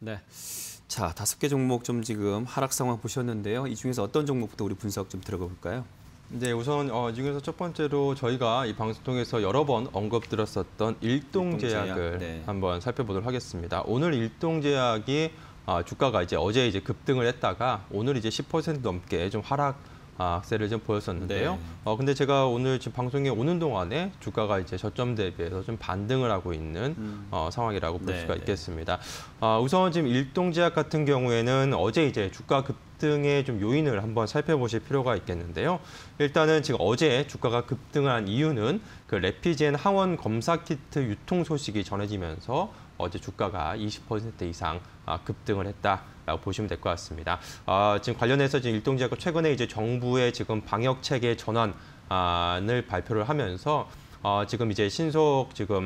네. 자, 5개 종목 좀 지금 하락 상황 보셨는데요. 이 중에서 어떤 종목부터 우리 분석 좀 들어가 볼까요? 네, 우선 이 중에서 첫 번째로 저희가 이 방송 통해서 여러 번 언급드렸었던 일동제약을 네. 한번 살펴보도록 하겠습니다. 오늘 일동제약이 주가가 어제 급등을 했다가 오늘 10% 넘게 좀 하락세를 좀 보였었는데요. 네. 근데 제가 오늘 지금 방송에 오는 동안에 주가가 저점 대비해서 좀 반등을 하고 있는 상황이라고 볼 수가 있겠습니다. 우선 지금 일동제약 같은 경우에는 어제 주가 급등의 좀 요인을 한번 살펴보실 필요가 있겠는데요. 일단은 지금 어제 주가가 급등을 한 이유는 그 레피젠 항원 검사 키트 유통 소식이 전해지면서 어제 주가가 20% 이상 급등을 했다라고 보시면 될 것 같습니다. 지금 관련해서 지금 일동제약은 최근에 정부의 지금 방역 체계 전환을 발표를 하면서 지금 신속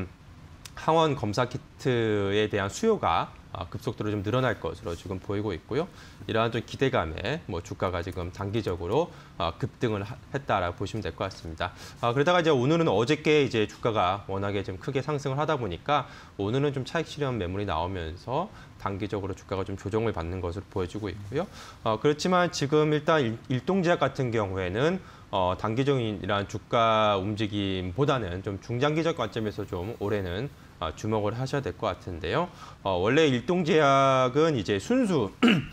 항원 검사 키트에 대한 수요가 급속도로 좀 늘어날 것으로 지금 보이고 있고요. 이러한 좀 기대감에 주가가 지금 단기적으로 급등을 했다라고 보시면 될 것 같습니다. 그러다가 오늘은 어저께 주가가 워낙에 좀 크게 상승을 하다 보니까 오늘은 좀 차익 실현 매물이 나오면서 단기적으로 주가가 좀 조정을 받는 것으로 보여지고 있고요. 그렇지만 지금 일단 일동제약 같은 경우에는 단기적인 이러한 주가 움직임보다는 좀 중장기적 관점에서 좀 올해는 주목을 하셔야 될 것 같은데요. 원래 일동제약은 순수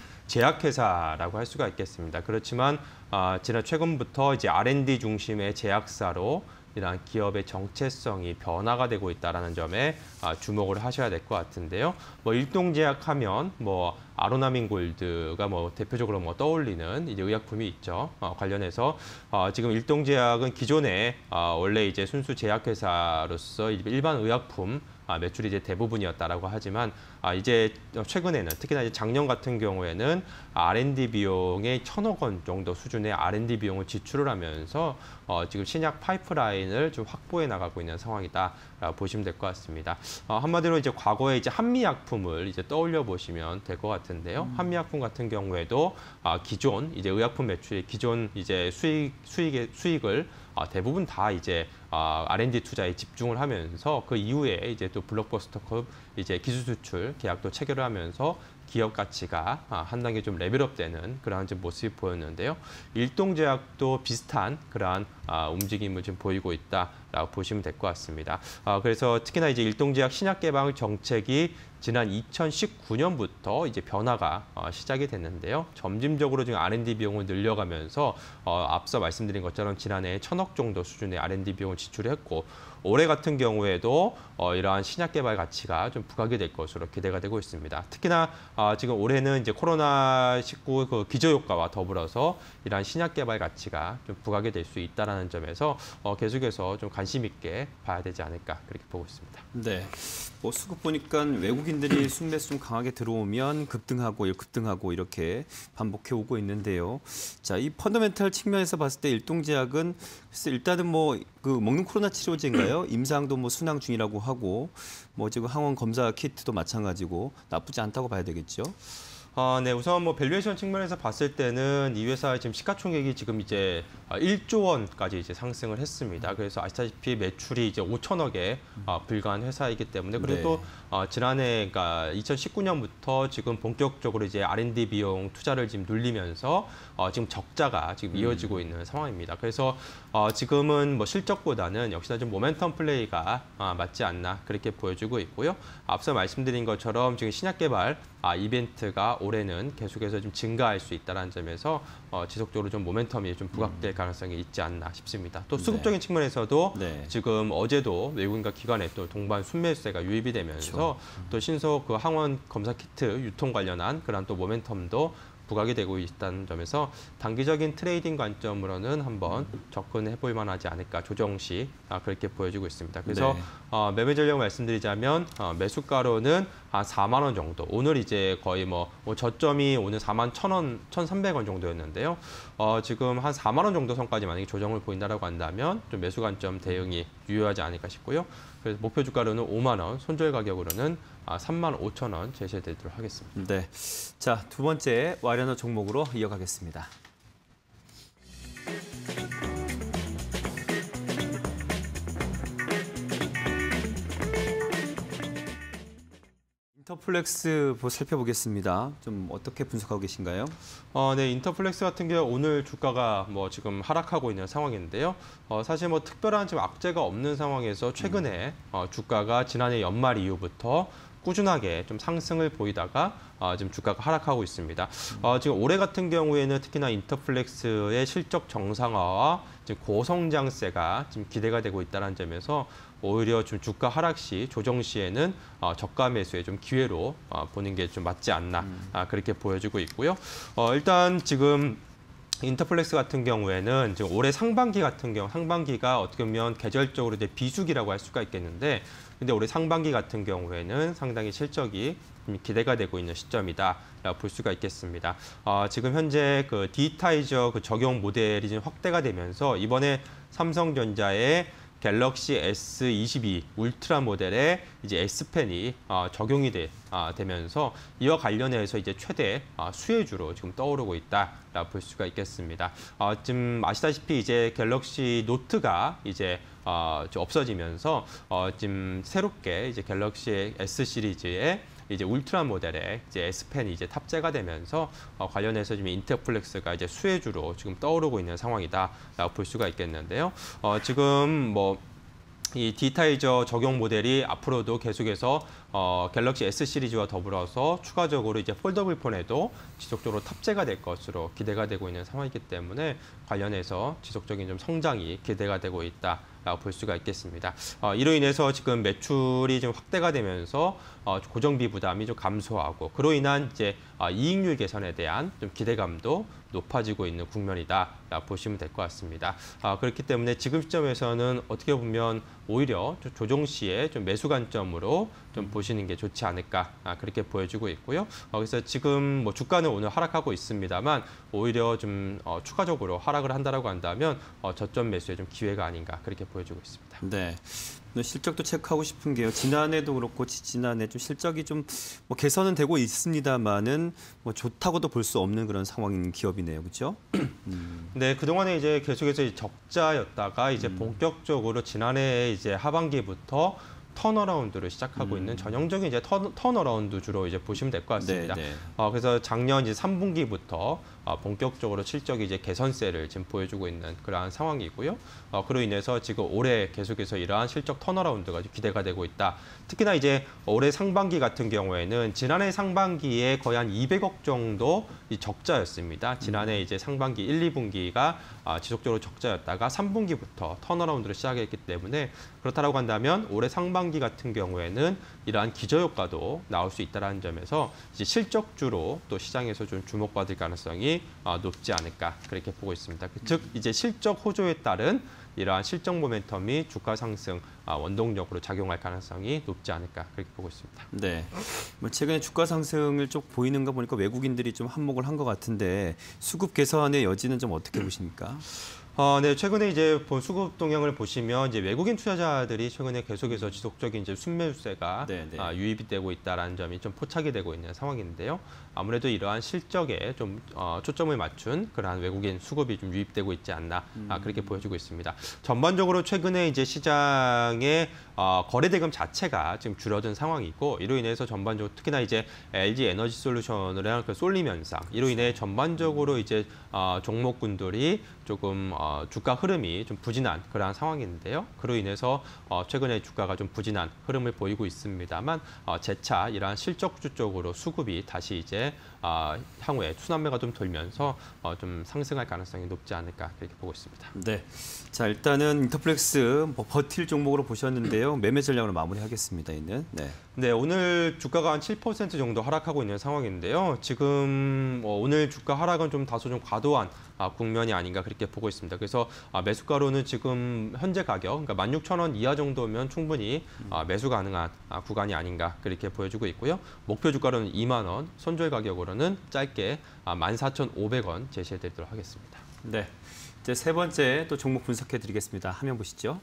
제약회사라고 할 수가 있겠습니다. 그렇지만 지난 최근부터 R&D 중심의 제약사로 이러한 기업의 정체성이 변화가 되고 있다는 점에 주목을 하셔야 될 것 같은데요. 일동제약하면 아로나민 골드가 대표적으로 떠올리는 의약품이 있죠. 관련해서 지금 일동제약은 기존에 원래 순수 제약회사로서 일반 의약품 매출이 대부분이었다라고 하지만 최근에는 특히나 작년 같은 경우에는 R&D 비용의 1,000억 원 정도 수준의 R&D 비용을 지출을 하면서 지금 신약 파이프라인을 좀 확보해 나가고 있는 상황이다라고 보시면 될 것 같습니다. 한마디로 과거에 한미약품을 떠올려 보시면 될 것 같은데요. 한미약품 같은 경우에도 기존 의약품 매출의 기존 수익을 대부분 다 R&D 투자에 집중을 하면서 그 이후에 또 블록버스터급 기술 수출 계약도 체결을 하면서 기업 가치가 한 단계 좀 레벨업되는 그러한 모습이 보였는데요. 일동제약도 비슷한 그러한 움직임을 좀 보이고 있다라고 보시면 될 것 같습니다. 그래서 특히나 일동제약 신약 개발 정책이 지난 2019년부터 변화가 시작이 됐는데요. 점진적으로 지금 R&D 비용을 늘려가면서 앞서 말씀드린 것처럼 지난해 1,000억 정도 수준의 R&D 비용을 지출했고 올해 같은 경우에도 이러한 신약 개발 가치가 좀 부각이 될 것으로 기대가 되고 있습니다. 특히나 지금 올해는 코로나19 그 기저효과와 더불어서 이러한 신약 개발 가치가 좀 부각이 될 수 있다는 점에서 계속해서 좀 관심 있게 봐야 되지 않을까 그렇게 보고 있습니다. 네. 수급 보니까 외국인들이 순매수 좀 강하게 들어오면 급등하고 이렇게 반복해 오고 있는데요. 자, 이 펀더멘탈 측면에서 봤을 때 일동제약은 일단은 그 먹는 코로나 치료제인가요? 임상도 순항 중이라고 하고 지금 항원 검사 키트도 마찬가지고 나쁘지 않다고 봐야 되겠죠. 네, 우선 밸류에이션 측면에서 봤을 때는 이 회사의 지금 시가총액이 지금 1조 원까지 상승을 했습니다. 그래서 아시다시피 매출이 5천억에 불과한 회사이기 때문에 그리고 또 지난해 그러니까 2019년부터 지금 본격적으로 R&D 비용 투자를 지금 눌리면서 지금 적자가 지금 이어지고 있는 상황입니다. 그래서 지금은 실적보다는 역시나 좀 모멘텀 플레이가 맞지 않나 그렇게 보여지고 있고요. 앞서 말씀드린 것처럼 지금 신약 개발 이벤트가 올해는 계속해서 좀 증가할 수 있다는 점에서 지속적으로 좀 모멘텀이 좀 부각될 가능성이 있지 않나 싶습니다. 또 수급적인 측면에서도 지금 어제도 외국인과 기관의 또 동반 순매수세가 유입이 되면서 또 신속 그 항원 검사 키트 유통 관련한 그런 또 모멘텀도 부각이 되고 있다는 점에서 단기적인 트레이딩 관점으로는 한번 접근해 볼 만하지 않을까 조정 시 그렇게 보여지고 있습니다. 그래서 매매 전략 말씀드리자면 매수가로는 한 4만 원 정도. 오늘 거의 저점이 오늘 4만 1,000원, 1,300원 정도였는데요. 지금 한 4만 원 정도 선까지 만약에 조정을 보인다라고 한다면 좀 매수 관점 대응이 유효하지 않을까 싶고요. 그래서 목표 주가로는 5만 원, 손절 가격으로는 3만 5천 원 제시해드리도록 하겠습니다. 네, 자, 두 번째 와이너너 종목으로 이어가겠습니다. 인터플렉스 살펴보겠습니다. 좀 어떻게 분석하고 계신가요? 네, 인터플렉스 같은 경우 오늘 주가가 뭐 지금 하락하고 있는 상황인데요. 사실 뭐 특별한 지금 악재가 없는 상황에서 최근에 주가가 지난해 연말 이후부터 꾸준하게 좀 상승을 보이다가 지금 주가가 하락하고 있습니다. 지금 올해 같은 경우에는 특히나 인터플렉스의 실적 정상화와 지금 고성장세가 지금 기대가 되고 있다는 점에서 오히려 좀 주가 하락 시 조정 시에는 저가 매수의 좀 기회로 보는 게 좀 맞지 않나 그렇게 보여지고 있고요. 일단 지금 인터플렉스 같은 경우에는 지금 올해 상반기 같은 경우 상반기가 어떻게 보면 계절적으로 이제 비수기라고 할 수가 있겠는데, 근데 올해 상반기 같은 경우에는 상당히 실적이 기대가 되고 있는 시점이다라고 볼 수가 있겠습니다. 지금 현재 그 디타이저 그 적용 모델이 지금 확대가 되면서 이번에 삼성전자의 갤럭시 S22 울트라 모델에 이제 S펜이 적용이 되면서 이와 관련해서 이제 최대 수혜주로 지금 떠오르고 있다라고 볼 수가 있겠습니다. 지금 아시다시피 이제 갤럭시 노트가 이제 없어지면서 지금 새롭게 이제 갤럭시 S 시리즈에 이제 울트라 모델에 이제 S펜이 이제 탑재가 되면서 관련해서 지금 인터플렉스가 이제 수혜주로 지금 떠오르고 있는 상황이다라고 볼 수가 있겠는데요. 지금 뭐 이 디타이저 적용 모델이 앞으로도 계속해서 갤럭시 S 시리즈와 더불어서 추가적으로 이제 폴더블 폰에도 지속적으로 탑재가 될 것으로 기대가 되고 있는 상황이기 때문에 관련해서 지속적인 좀 성장이 기대가 되고 있다라고 볼 수가 있겠습니다. 이로 인해서 지금 매출이 좀 확대가 되면서 고정비 부담이 좀 감소하고 그로 인한 이제 이익률 개선에 대한 좀 기대감도 높아지고 있는 국면이다라고 보시면 될 것 같습니다. 그렇기 때문에 지금 시점에서는 어떻게 보면 오히려 조정 시에 좀 매수 관점으로 좀 보시는 게 좋지 않을까 그렇게 보여지고 있고요. 그래서 지금 뭐 주가는 오늘 하락하고 있습니다만 오히려 좀 추가적으로 하락을 한다라고 한다면 저점 매수에 좀 기회가 아닌가 그렇게 보여지고 있습니다. 네. 실적도 체크하고 싶은 게요. 지난해도 그렇고 지난해 좀 실적이 좀 뭐 개선은 되고 있습니다만은 뭐 좋다고도 볼 수 없는 그런 상황인 기업이네요, 그렇죠? 네, 그동안에 이제 계속해서 적자였다가 이제 본격적으로 지난해 이제 하반기부터 턴어라운드를 시작하고 있는 전형적인 이제 턴어라운드 주로 이제 보시면 될 것 같습니다. 네, 네. 그래서 작년 이제 3분기부터 본격적으로 실적이 이제 개선세를 지금 보여주고 있는 그러한 상황이고요. 그로 인해서 지금 올해 계속해서 이러한 실적 턴어라운드가 기대가 되고 있다. 특히나 이제 올해 상반기 같은 경우에는 지난해 상반기에 거의 한 200억 정도 이 적자였습니다. 지난해 이제 상반기 1, 2분기가 지속적으로 적자였다가 3분기부터 턴어라운드를 시작했기 때문에 그렇다고 한다면 올해 상반기 같은 경우에는 이러한 기저효과도 나올 수 있다는 점에서 이제 실적주로 또 시장에서 좀 주목받을 가능성이 높지 않을까 그렇게 보고 있습니다. 즉 이제 실적 호조에 따른 이러한 실적 모멘텀이 주가 상승 원동력으로 작용할 가능성이 높지 않을까 그렇게 보고 있습니다. 네. 뭐 최근에 주가 상승을 쭉 보이는 거 보니까 외국인들이 좀 한몫을 한 것 같은데 수급 개선의 여지는 좀 어떻게 보십니까? 네, 최근에 이제 수급 동향을 보시면 이제 외국인 투자자들이 최근에 계속해서 지속적인 이제 순매수세가 유입이 되고 있다라는 점이 좀 포착이 되고 있는 상황인데요. 아무래도 이러한 실적에 좀 초점을 맞춘 그러한 외국인 수급이 좀 유입되고 있지 않나 그렇게 보여지고 있습니다. 전반적으로 최근에 이제 시장의 거래 대금 자체가 지금 줄어든 상황이고 이로 인해서 전반적으로 특히나 이제 LG 에너지 솔루션을 한 그 쏠림 현상 이로 인해 전반적으로 이제 종목군들이 조금 주가 흐름이 좀 부진한 그러한 상황인데요. 그로 인해서 최근에 주가가 좀 부진한 흐름을 보이고 있습니다만 재차 이러한 실적주 쪽으로 수급이 다시 이제 향후에 투난매가 좀 돌면서 좀 상승할 가능성이 높지 않을까 그렇게 보고 있습니다. 네, 자 일단은 인터플렉스 뭐 버틸 종목으로 보셨는데요. 매매 전략으로 마무리하겠습니다. 이는 네, 오늘 주가가 한 7% 정도 하락하고 있는 상황인데요. 지금 오늘 주가 하락은 좀 다소 좀 과도한 국면이 아닌가 그렇게 보고 있습니다. 그래서 매수가로는 지금 현재 가격, 그러니까 16,000원 이하 정도면 충분히 매수 가능한 구간이 아닌가 그렇게 보여주고 있고요. 목표 주가로는 2만 원, 손절 가격으로는 짧게 14,500원 제시해드리도록 하겠습니다. 네, 이제 세 번째 또 종목 분석해드리겠습니다. 화면 보시죠.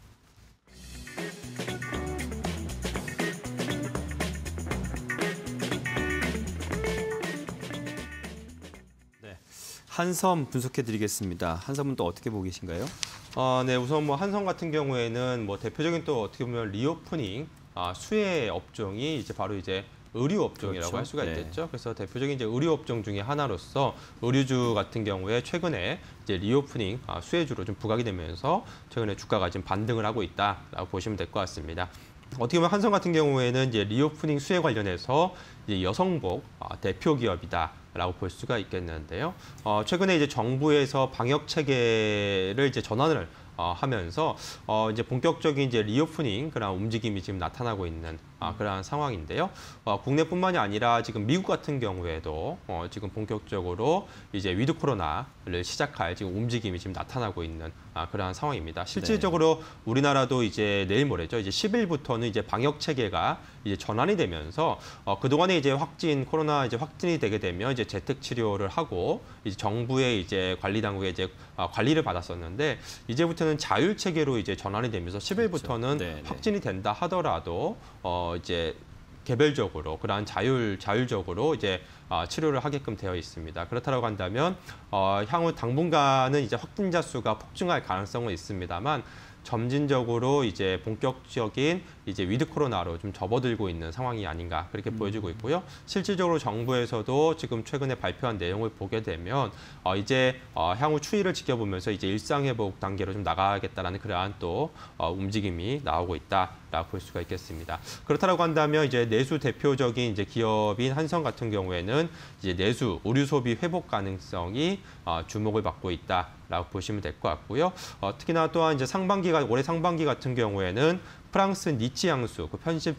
한섬 분석해드리겠습니다. 한섬은 또 어떻게 보고 계신가요? 네, 우선 뭐 한섬 같은 경우에는 뭐 대표적인 또 어떻게 보면 리오프닝 수혜 업종이 이제 바로 이제 의류 업종이라고 그렇죠. 할 수가 네. 있겠죠. 그래서 대표적인 이제 의류 업종 중에 하나로서 의류주 같은 경우에 최근에 이제 리오프닝 수혜주로 좀 부각이 되면서 최근에 주가가 지금 반등을 하고 있다라고 보시면 될 것 같습니다. 어떻게 보면 한성 같은 경우에는 이제 리오프닝 수혜 관련해서 이제 여성복 대표 기업이다라고 볼 수가 있겠는데요. 최근에 이제 정부에서 방역 체계를 이제 전환을 하면서 이제 본격적인 이제 리오프닝 그런 움직임이 지금 나타나고 있는 그러한 상황인데요. 국내뿐만이 아니라 지금 미국 같은 경우에도 지금 본격적으로 이제 위드 코로나를 시작할 지금 움직임이 지금 나타나고 있는 그러한 상황입니다. 실질적으로 우리나라도 이제 내일 모레죠. 이제 10일부터는 이제 방역 체계가 이제 전환이 되면서 그동안에 이제 코로나 이제 확진이 되게 되면 이제 재택 치료를 하고 이제 정부의 이제 관리 당국에 이제 관리를 받았었는데 이제부터는 자율 체계로 이제 전환이 되면서 10일부터는 그렇죠. 네, 네. 확진이 된다 하더라도 이제 개별적으로 그러한 자율적으로 이제 치료를 하게끔 되어 있습니다. 그렇다고 한다면 향후 당분간은 이제 확진자 수가 폭증할 가능성은 있습니다만 점진적으로 이제 본격적인 이제 위드 코로나로 좀 접어들고 있는 상황이 아닌가 그렇게 보여지고 있고요. 실질적으로 정부에서도 지금 최근에 발표한 내용을 보게 되면 이제 향후 추이를 지켜보면서 이제 일상 회복 단계로 좀 나가겠다라는 그러한 또 움직임이 나오고 있다라고 볼 수가 있겠습니다. 그렇다고 한다면 이제 내수 대표적인 이제 기업인 한성 같은 경우에는 이제 내수 의류 소비 회복 가능성이 주목을 받고 있다라고 보시면 될 것 같고요. 특히나 또한 이제 올해 상반기 같은 경우에는 프랑스 니치 향수 그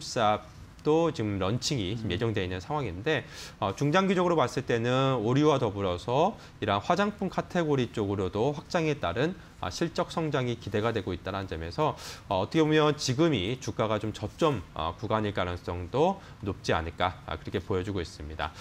편집샵도 지금 런칭이 예정되어 있는 상황인데 중장기적으로 봤을 때는 의류와 더불어서 이러한 화장품 카테고리 쪽으로도 확장에 따른 실적 성장이 기대가 되고 있다는 점에서 어떻게 보면 지금이 주가가 좀 저점 구간일 가능성도 높지 않을까 그렇게 보여주고 있습니다.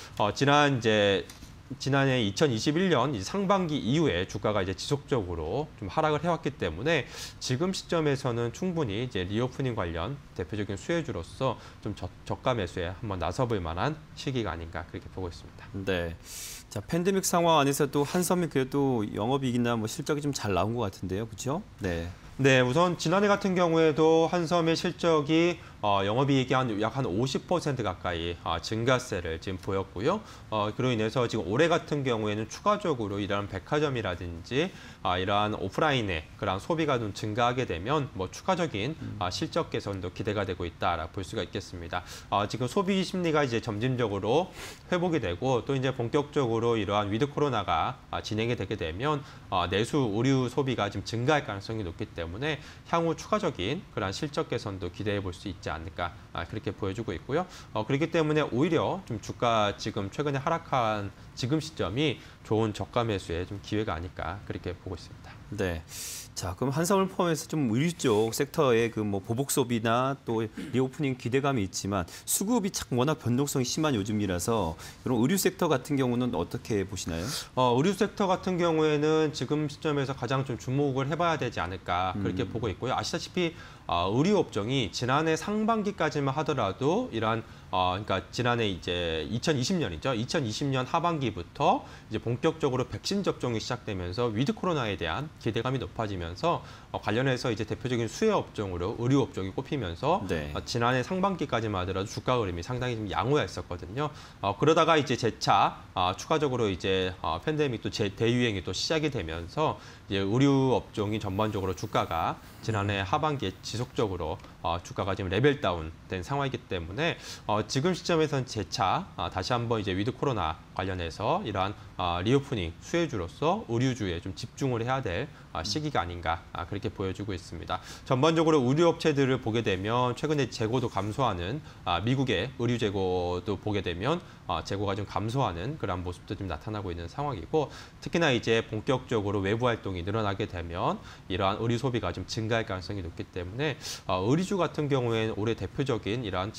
지난해 2021년 상반기 이후에 주가가 이제 지속적으로 좀 하락을 해왔기 때문에 지금 시점에서는 충분히 이제 리오프닝 관련 대표적인 수혜주로서 좀 저가 매수에 한번 나서볼 만한 시기가 아닌가 그렇게 보고 있습니다. 네. 자, 팬데믹 상황 안에서도 한섬이 그래도 영업이익이나 뭐 실적이 좀 잘 나온 것 같은데요, 그렇죠? 네. 네, 우선 지난해 같은 경우에도 한섬의 실적이 영업이익이 약 한 50% 가까이 증가세를 지금 보였고요. 그로 인해서 지금 올해 같은 경우에는 추가적으로 이러한 백화점이라든지 이러한 오프라인의 그런 소비가 좀 증가하게 되면 뭐 추가적인 실적 개선도 기대가 되고 있다라고 볼 수가 있겠습니다. 지금 소비 심리가 이제 점진적으로 회복이 되고 또 이제 본격적으로 이러한 위드 코로나가 진행이 되게 되면 내수 의류 소비가 지금 증가할 가능성이 높기 때문에 향후 추가적인 그런 실적 개선도 기대해 볼 수 있지 않을까 그렇게 보여주고 있고요. 그렇기 때문에 오히려 좀 주가 지금 최근에 하락한 지금 시점이 좋은 저가 매수의 좀 기회가 아닐까 그렇게 보고 있습니다. 네. 자, 그럼 한섬을 포함해서 좀 의류 쪽 섹터의 그 뭐 보복 소비나 또 리오프닝 기대감이 있지만 수급이 참 워낙 변동성이 심한 요즘이라서 이런 의류 섹터 같은 경우는 어떻게 보시나요? 의류 섹터 같은 경우에는 지금 시점에서 가장 좀 주목을 해봐야 되지 않을까 그렇게 보고 있고요. 아시다시피 의류 업종이 지난해 상반기까지만 하더라도 이러한 그러니까 지난해 이제 2020년이죠. 2020년 하반기부터 이제 본격적으로 백신 접종이 시작되면서 위드 코로나에 대한 기대감이 높아지면서 관련해서 이제 대표적인 수혜 업종으로 의류 업종이 꼽히면서 네. 지난해 상반기까지만 하더라도 주가 흐름이 상당히 좀 양호했었거든요. 그러다가 이제 재차 추가적으로 이제 팬데믹 또 대유행이 또 시작이 되면서 이제 의류 업종이 전반적으로 주가가 지난해 하반기에 지속적으로 주가가 지금 레벨 다운된 상황이기 때문에 지금 시점에서는 재차 다시 한번 이제 위드 코로나 관련해서 이러한 리오프닝 수혜주로서 의류주에 좀 집중을 해야 될 시기가 아닌가 그렇게 보여주고 있습니다. 전반적으로 의류 업체들을 보게 되면 최근에 재고도 감소하는 미국의 의류 재고도 보게 되면 재고가 좀 감소하는 그런 모습도 좀 나타나고 있는 상황이고 특히나 이제 본격적으로 외부 활동이 늘어나게 되면 이러한 의류 소비가 좀 증가할 가능성이 높기 때문에 의류주 같은 경우에는 올해 대표적인 이러한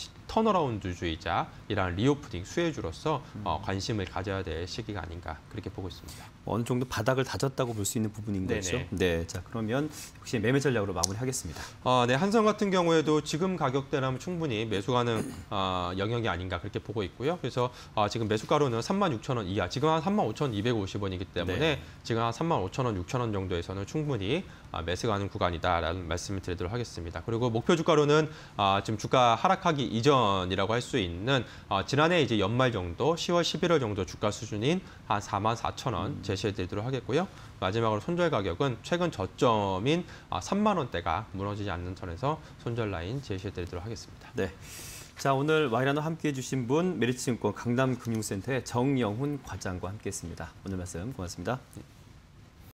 턴어라운드주이자 이러한 리오프닝 수혜주로서 관심을 가져야 될 시기가 아닌가 그렇게 보고 있습니다. 어느 정도 바닥을 다졌다고 볼 수 있는 부분인 거죠. 네네. 네. 자, 그러면 역시 매매 전략으로 마무리하겠습니다. 네, 한성 같은 경우에도 지금 가격대라면 충분히 매수 가능 영역이 아닌가 그렇게 보고 있고요. 그래서 지금 매수가로는 36,000원 이하, 지금 한 35,250원이기 때문에 네. 지금 한 35,000원, 6,000원 정도에서는 충분히 매수 가능 구간이다라는 말씀을 드리도록 하겠습니다. 있습니다. 그리고 목표 주가로는 지금 주가 하락하기 이전이라고 할 수 있는 지난해 이제 연말 정도 10월, 11월 정도 주가 수준인 한 44,000원 제시해드리도록 하겠고요. 마지막으로 손절 가격은 최근 저점인 3만 원대가 무너지지 않는 선에서 손절 라인 제시해드리도록 하겠습니다. 네. 자, 오늘 와이라노 함께해 주신 분 메리츠증권 강남금융센터의 정영훈 과장과 함께했습니다. 오늘 말씀 고맙습니다.